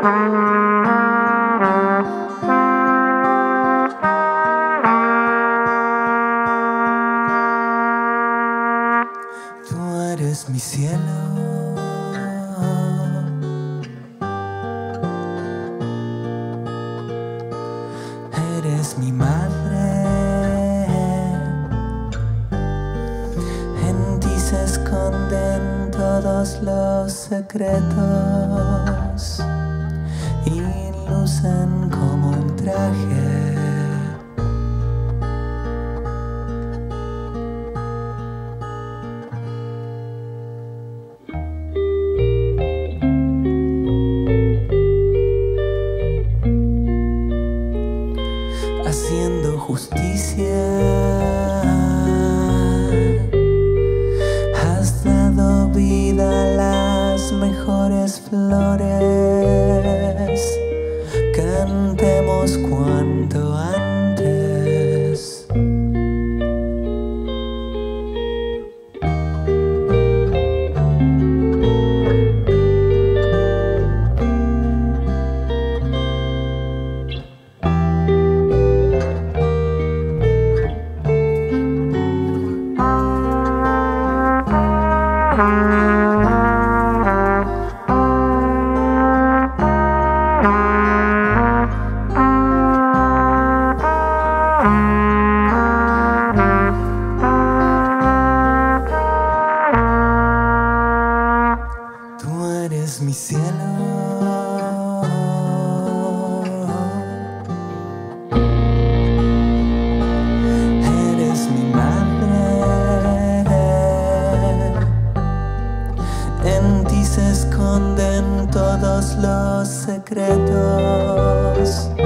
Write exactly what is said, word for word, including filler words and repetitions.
Tú eres mi cielo, eres mi madre, en ti se esconden todos los secretos y lucen como un traje. Haciendo justicia, has dado vida a las mejores flores. Cantemos cuanto antes. Tú eres mi cielo, eres mi madre, en ti se esconden todos los secretos